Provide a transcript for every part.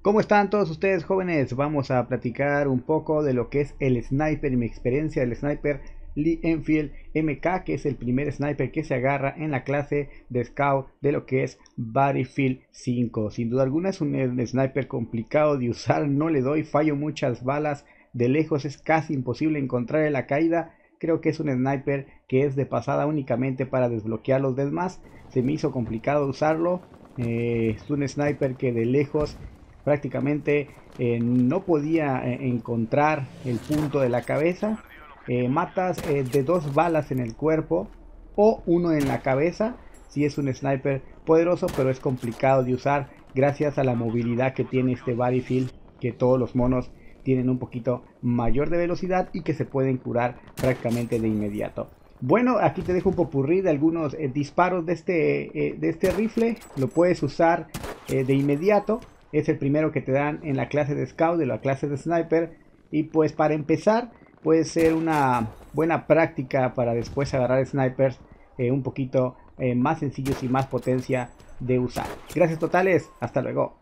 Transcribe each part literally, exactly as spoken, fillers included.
¿Cómo están todos ustedes, jóvenes? Vamos a platicar un poco de lo que es el sniper y mi experiencia del sniper Lee Enfield M K, que es el primer sniper que se agarra en la clase de Scout de lo que es Battlefield cinco. Sin duda alguna es un sniper complicado de usar, no le doy, fallo muchas balas, de lejos es casi imposible encontrar la caída. Creo que es un sniper que es de pasada únicamente para desbloquear los demás. Se me hizo complicado usarlo. Eh, es un sniper que de lejos prácticamente eh, no podía eh, encontrar el punto de la cabeza. Eh, matas eh, de dos balas en el cuerpo o uno en la cabeza. Si es un sniper poderoso, pero es complicado de usar gracias a la movilidad que tiene este Battlefield, que todos los monos tienen un poquito mayor de velocidad y que se pueden curar prácticamente de inmediato. Bueno, aquí te dejo un popurrí de algunos eh, disparos de este, eh, de este rifle. Lo puedes usar eh, de inmediato. Es el primero que te dan en la clase de Scout, de la clase de Sniper. Y pues para empezar puede ser una buena práctica para después agarrar snipers eh, un poquito eh, más sencillos y más potencia de usar. Gracias totales, hasta luego.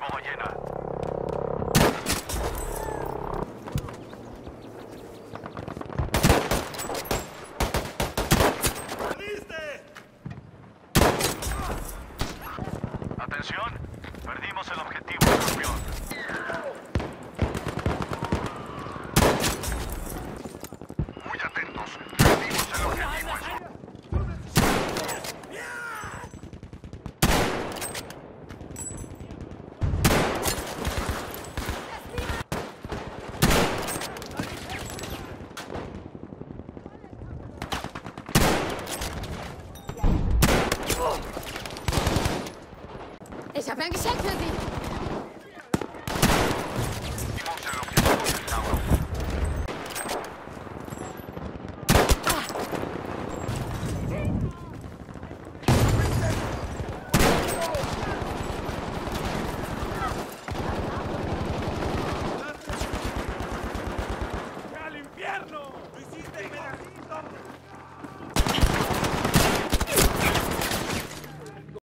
Atención, perdimos el objetivo, campeón. Muy atentos, perdimos el objetivo. Ich habe ein Geschenk für Sie. Perdimos el objetivo del Tauro. ¡Al infierno!